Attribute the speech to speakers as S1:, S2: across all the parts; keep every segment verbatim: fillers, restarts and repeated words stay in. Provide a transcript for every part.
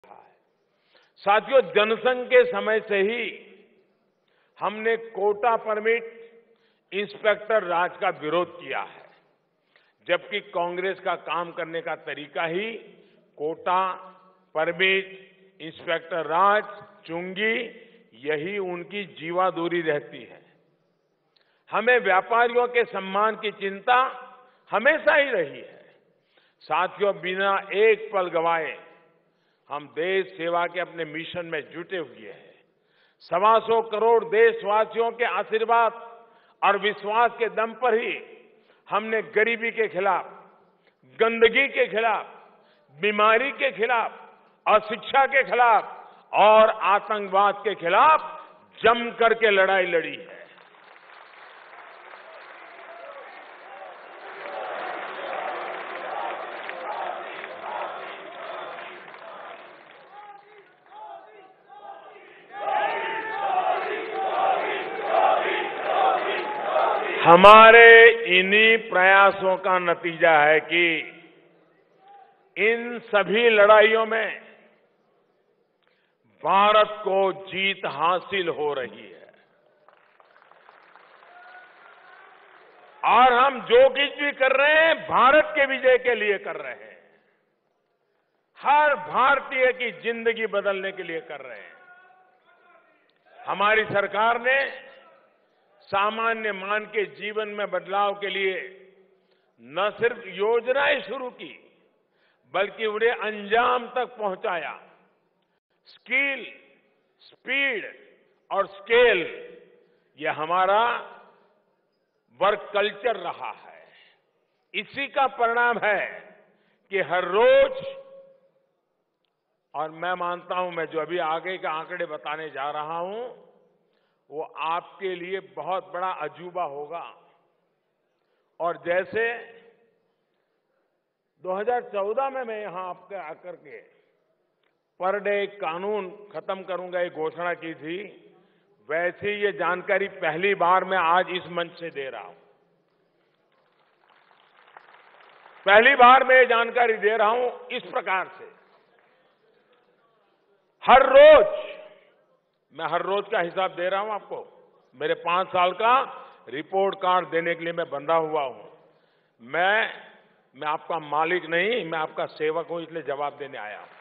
S1: साथियों, जनसंघ के समय से ही हमने कोटा परमिट इंस्पेक्टर राज का विरोध किया है, जबकि कांग्रेस का काम करने का तरीका ही कोटा परमिट इंस्पेक्टर राज, चुंगी, यही उनकी जीवादूरी रहती है। हमें व्यापारियों के सम्मान की चिंता हमेशा ही रही है। साथियों, बिना एक पल गवाए हम देश सेवा के अपने मिशन में जुटे हुए हैं। सवा सौ करोड़ देशवासियों के आशीर्वाद और विश्वास के दम पर ही हमने गरीबी के खिलाफ, गंदगी के खिलाफ, बीमारी के खिलाफ, अशिक्षा के खिलाफ और आतंकवाद के खिलाफ जम करके लड़ाई लड़ी है। हमारे इन्हीं प्रयासों का नतीजा है कि इन सभी लड़ाइयों में भारत को जीत हासिल हो रही है और हम जो कुछ भी कर रहे हैं भारत के विजय के लिए कर रहे हैं, हर भारतीय की जिंदगी बदलने के लिए कर रहे हैं। हमारी सरकार ने सामान्य मान के जीवन में बदलाव के लिए न सिर्फ योजनाएं शुरू की, बल्कि उन्हें अंजाम तक पहुंचाया। स्किल, स्पीड और स्केल, यह हमारा वर्क कल्चर रहा है। इसी का परिणाम है कि हर रोज, और मैं मानता हूं, मैं जो अभी आगे के आंकड़े बताने जा रहा हूं वो आपके लिए बहुत बड़ा अजूबा होगा। और जैसे दो हज़ार चौदह में मैं यहां आपके आकर के पर डे कानून खत्म करूंगा ये घोषणा की थी, वैसे ये जानकारी पहली बार मैं आज इस मंच से दे रहा हूं। पहली बार मैं ये जानकारी दे रहा हूं इस प्रकार से। हर रोज, मैं हर रोज का हिसाब दे रहा हूं आपको। मेरे पांच साल का रिपोर्ट कार्ड देने के लिए मैं बंधा हुआ हूं। मैं मैं आपका मालिक नहीं, मैं आपका सेवक हूं, इसलिए जवाब देने आया हूं।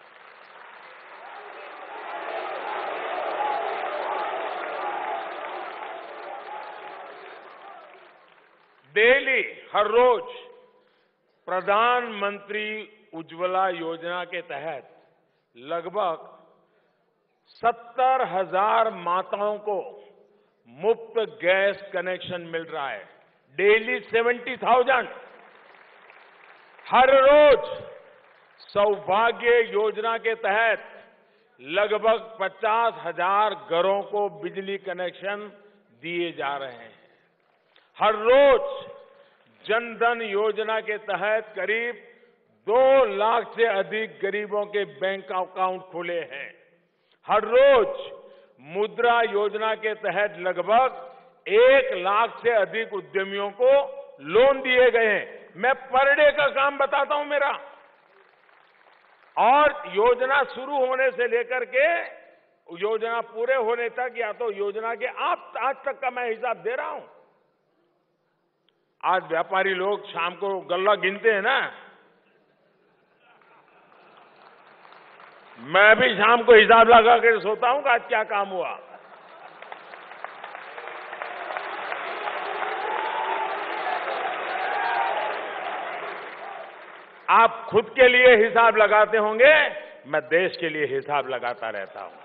S1: डेली, हर रोज प्रधानमंत्री उज्ज्वला योजना के तहत लगभग सत्तर हजार माताओं को मुफ्त गैस कनेक्शन मिल रहा है। Daily seventy thousand. हर रोज सौभाग्य योजना के तहत लगभग पचास हजार घरों को बिजली कनेक्शन दिए जा रहे हैं। हर रोज जनधन योजना के तहत करीब दो लाख से अधिक गरीबों के बैंक अकाउंट खुले हैं। हर रोज मुद्रा योजना के तहत लगभग एक लाख से अधिक उद्यमियों को लोन दिए गए हैं। मैं पर डे का काम बताता हूं मेरा। और योजना शुरू होने से लेकर के योजना पूरे होने तक, या तो योजना के आप आज तक का मैं हिसाब दे रहा हूं। आज व्यापारी लोग शाम को गल्ला गिनते हैं ना, मैं भी शाम को हिसाब लगा कर सोता हूं कि आज क्या काम हुआ। आप खुद के लिए हिसाब लगाते होंगे, मैं देश के लिए हिसाब लगाता रहता हूं।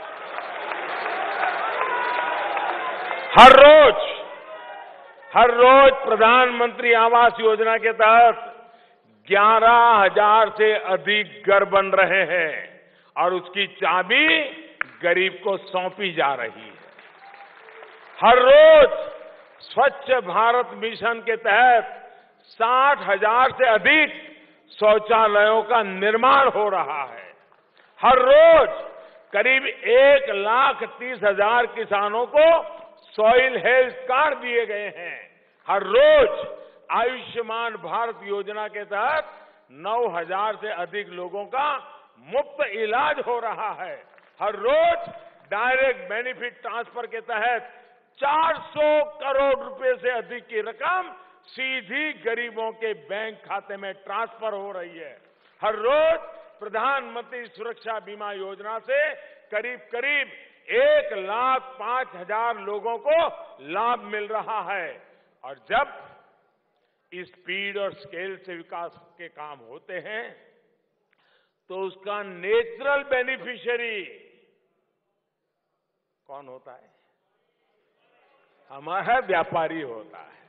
S1: हर रोज हर रोज प्रधानमंत्री आवास योजना के तहत ग्यारह हजार से अधिक घर बन रहे हैं और उसकी चाबी गरीब को सौंपी जा रही है। हर रोज स्वच्छ भारत मिशन के तहत साठ हजार से अधिक शौचालयों का निर्माण हो रहा है। हर रोज करीब एक लाख तीस हजार किसानों को सॉइल हेल्थ कार्ड दिए गए हैं। हर रोज आयुष्मान भारत योजना के तहत नौ हजार से अधिक लोगों का मुफ्त इलाज हो रहा है। हर रोज डायरेक्ट बेनिफिट ट्रांसफर के तहत चार सौ करोड़ रुपए से अधिक की रकम सीधी गरीबों के बैंक खाते में ट्रांसफर हो रही है। हर रोज प्रधानमंत्री सुरक्षा बीमा योजना से करीब करीब एक लाख पांच हजार लोगों को लाभ मिल रहा है। और जब इस स्पीड और स्केल से विकास के काम होते हैं तो उसका नेचुरल बेनिफिशियरी कौन होता है? हमारा व्यापारी होता है।